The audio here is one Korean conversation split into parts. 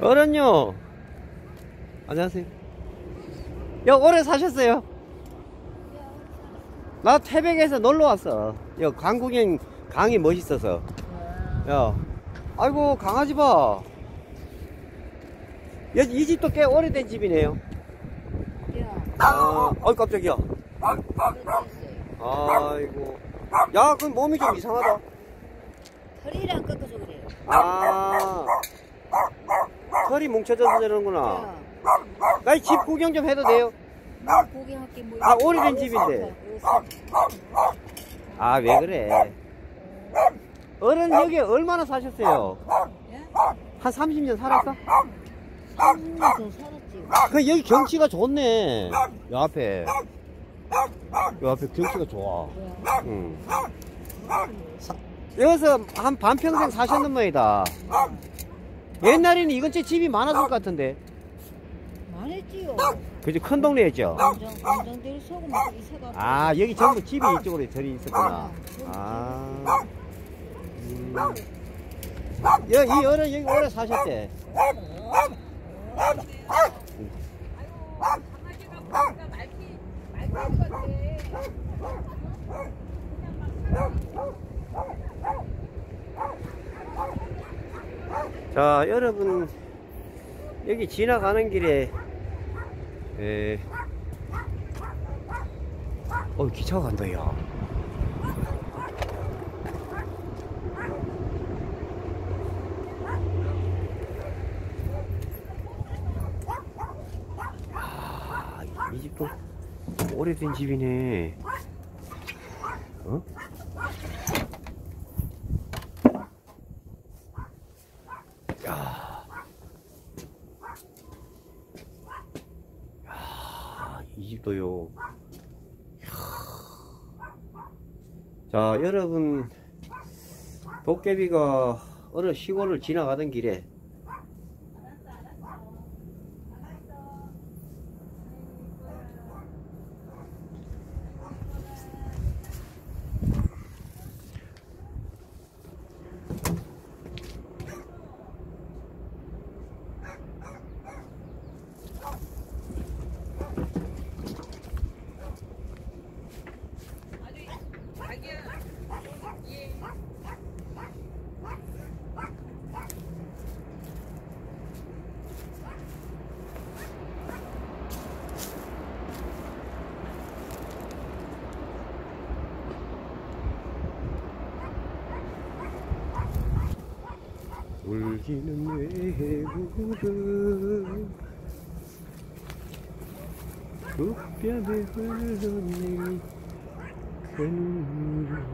어른요. 안녕하세요. 야, 오래 사셨어요? 나 태백에서 놀러 왔어. 야, 강구경 강이 멋있어서. 야, 아이고, 강아지 봐. 야, 이 집도 꽤 오래된 집이네요. 깜짝이야. 아이고. 야, 그 몸이 좀 이상하다. 허리랑 꺾어서 그래요. 털이 뭉쳐져서 저러는구나. 나 이 집 구경 좀 해도 돼요? 구경할게 뭐. 오래된 집인데. 왜 그래? 어른 여기 얼마나 사셨어요? 한 30년 살았어? 30년 더 살았지. 그 여기 경치가 좋네. 요 앞에 경치가 좋아. 응. 여기서 한 반평생 사셨는 모양이다. 옛날에는 이 근처에 집이 많았을 것 같은데. 많았지요. 그죠? 큰 동네였죠? 원정대를 서고 막 이사가. 여기 전부 집이 이쪽으로 들이 있었구나. 이 어른 여기 오래 사셨대. 자, 여러분, 여기 지나가는 길에 기차가 간다. 야, 이 집도 오래된 집이네. 이 집도요. 자, 여러분, 도깨비가 어느 시골을 지나가던 길에 울기는 외국은 그 뺨에 흘러내린 그 눈물.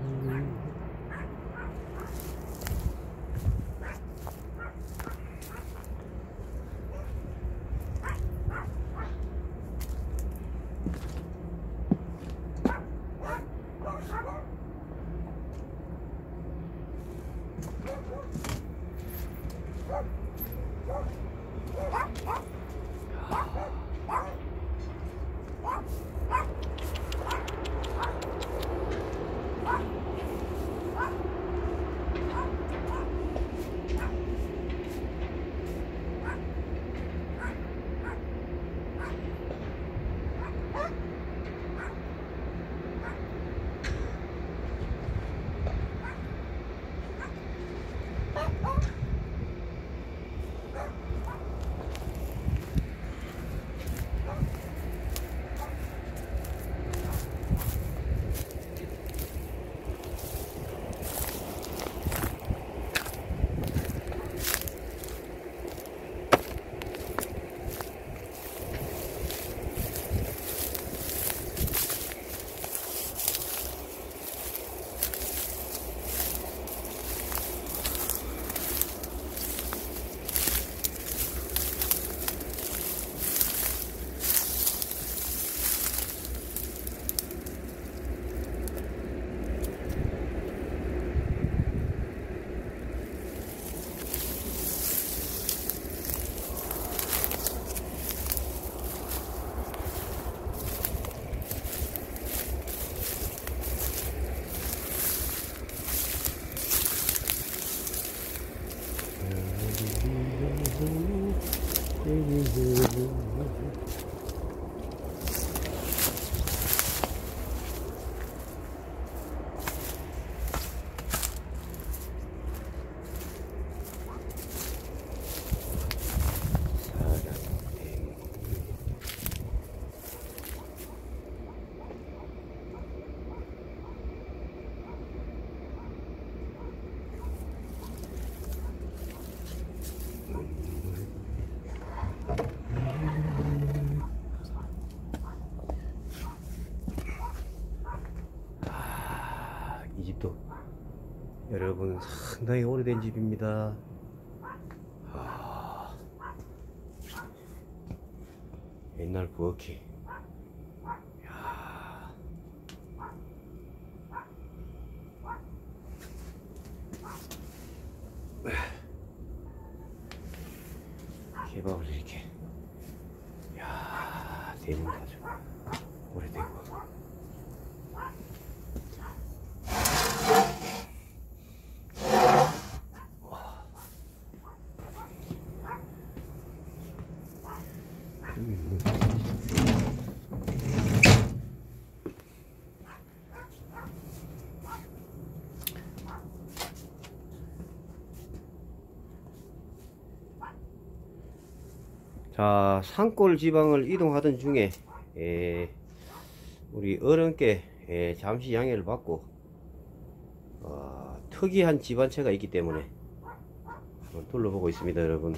이 집도 여러분 상당히 오래된 집입니다. 옛날 부엌이. 야. 개밥을 이렇게. 야, 대문도 아주 오래되고. 자, 산골 지방을 이동하던 중에 우리 어른께 잠시 양해를 받고 특이한 집 한 채가 있기 때문에 한번 둘러보고 있습니다. 여러분,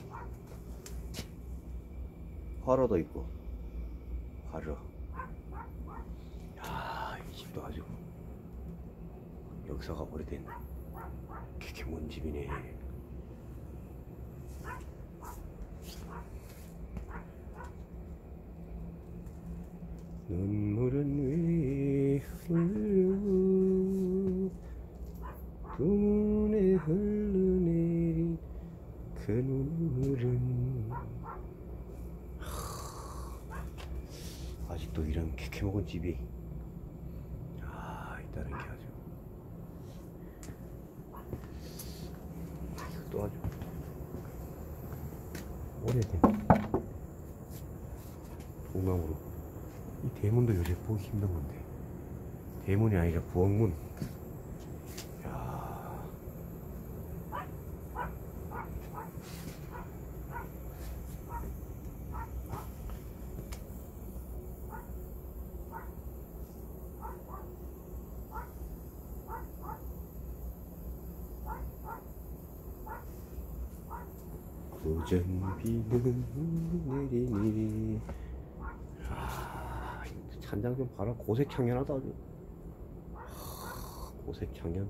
화로도 있고 화로. 야, 이 집도 아주 역사가 오래된 그렇게 먼 집이네. 눈물은 왜 흘러 두 눈에 흘러내린 그 눈물은. 아직도 이런 캐캐먹은 집이 있다는 게 아주, 이것도 아주 오래된 동나무로. 이 대문도 요새 보기 힘든 건데, 대문이 아니라 부엌문. 야. 고전 비는 내리니. 찬장 좀 봐라. 고색창연하다 아주. 고색창연.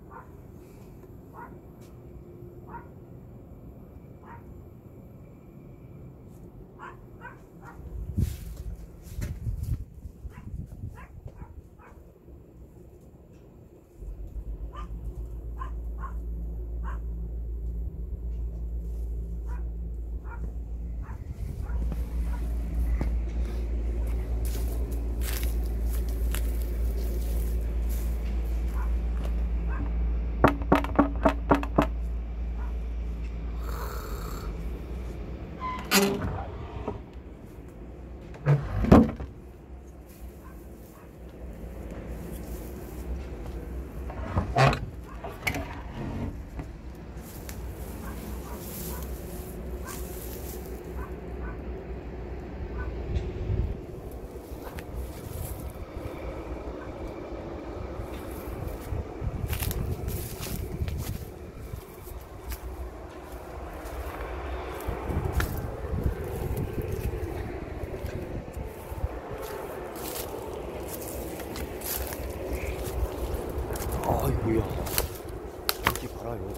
아이고야, 이지 봐라요.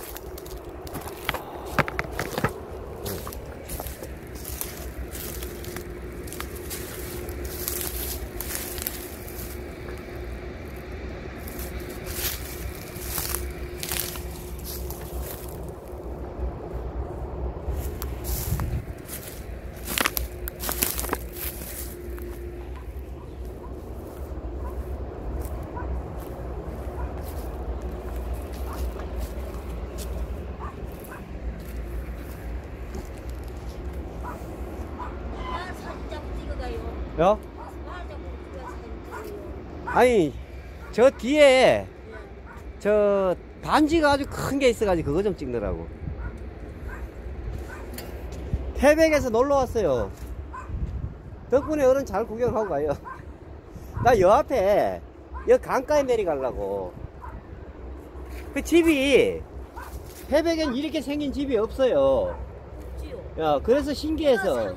야? 아니, 저 뒤에 저 단지가 아주 큰 게 있어가지고 그거 좀 찍느라고. 태백에서 놀러 왔어요. 덕분에 어른 잘 구경하고 가요. 나 여 앞에 여 강가에 내려가려고. 그 집이 태백엔 이렇게 생긴 집이 없어요. 야, 그래서 신기해서.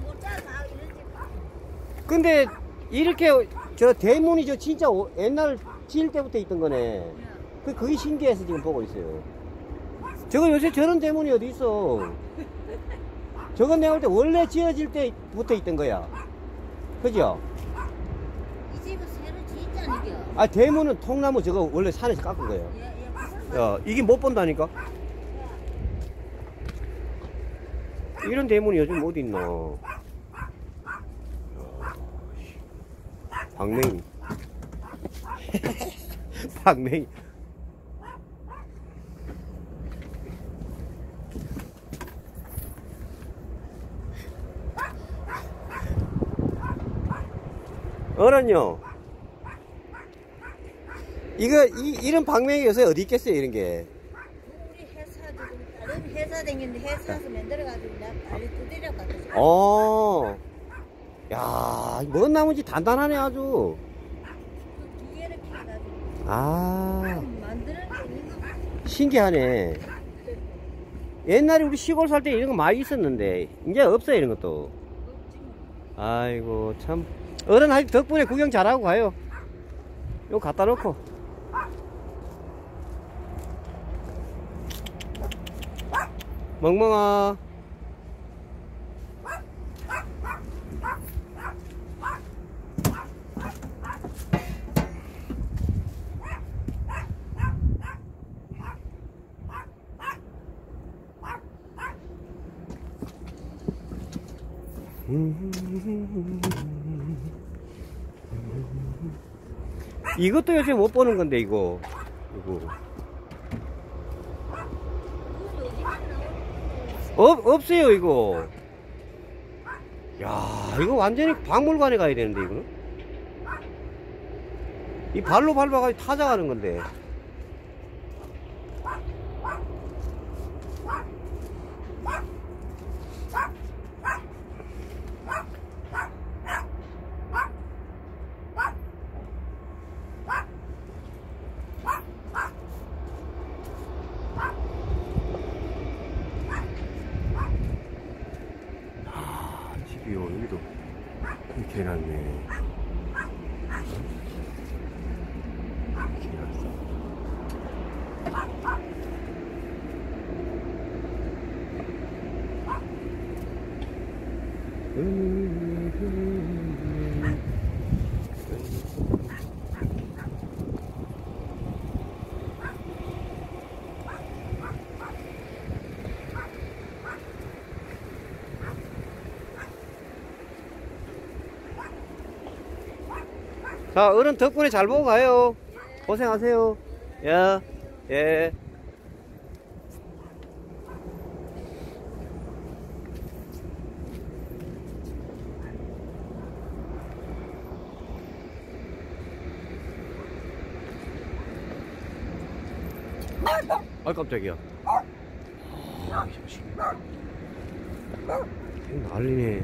근데 이렇게 저 대문이 저 진짜 옛날 지을 때부터 있던 거네. 그게 신기해서 지금 보고 있어요. 저거 요새 저런 대문이 어디 있어? 저건 내가 볼 때 원래 지어질 때부터 있던 거야. 그죠? 이 집은 새로 짓자니겨. 아, 대문은 통나무 저거 원래 산에서 깎은 거예요. 야, 이게 못 본다니까? 이런 대문이 요즘 어디 있나? 박맹이. 박맹이. 어른요. 이런 방맹이 요새 어디 있겠어요, 이런 게. 우리 회사 지금 다른 회사 다니는데 회사에서 만들어가지고 내가 빨리 두드려 갖다 줘. 야, 뭔 나무인지 단단하네, 아주. 그 기계를 켜가지고 아, 만드는 게 이거. 신기하네. 옛날에 우리 시골 살 때 이런 거 많이 있었는데, 이제 없어요, 이런 것도. 없지 뭐. 아이고, 참. 어른 할 덕분에 구경 잘하고 가요. 요거 갖다 놓고. 멍멍아. 이것도 요새 못 보는 건데, 이거. 없어요, 이거. 야, 이거 완전히 박물관에 가야 되는데, 이거는. 이 발로 밟아가지고 타작하는 건데. 여기도 이렇게 해놨네. 이렇게 해놨어. 자, 어른 덕분에 잘 보고 가요. 고생하세요. 예, 예. 아, 깜짝이야. 아, 이 자식. 난리네.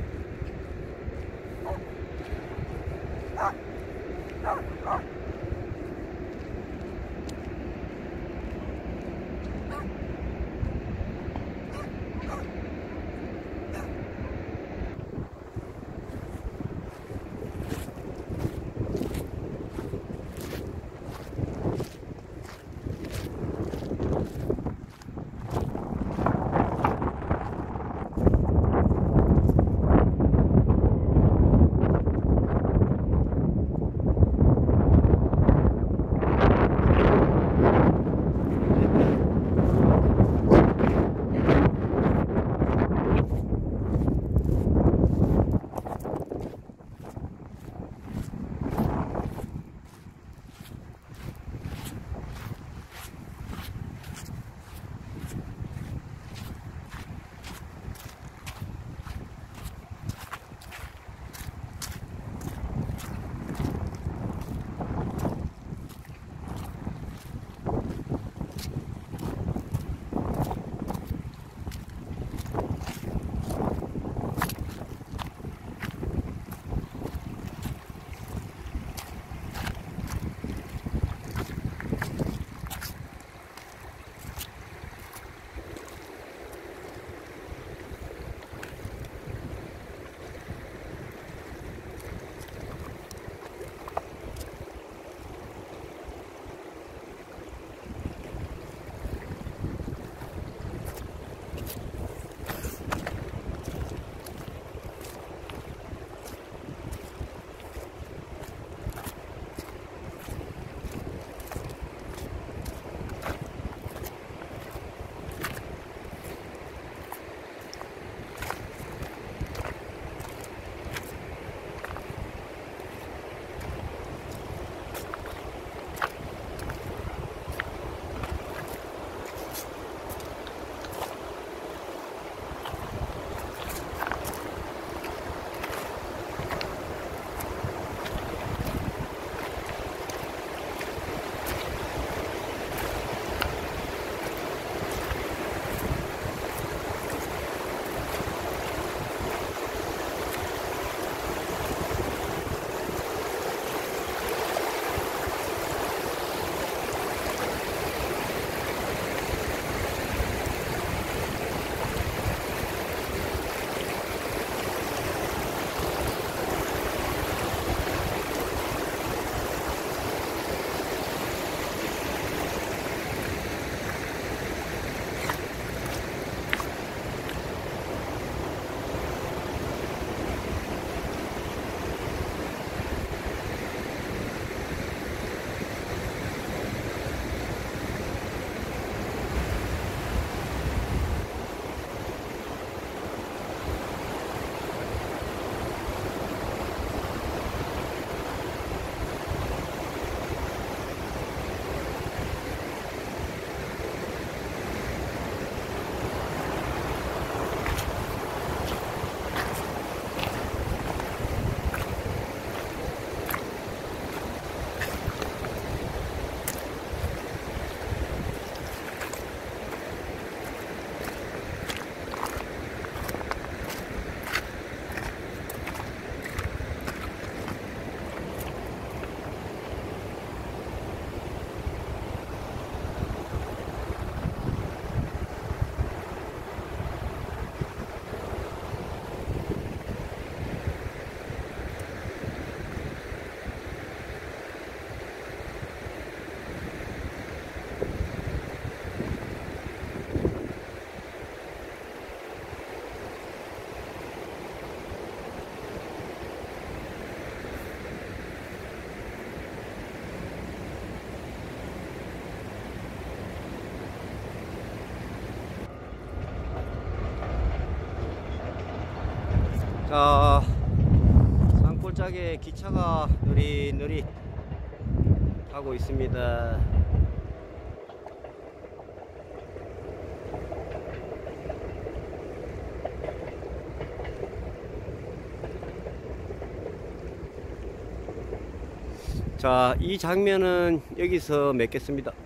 자, 산골짜기에 기차가 느릿느릿 가고 있습니다. 자, 이 장면은 여기서 맺겠습니다.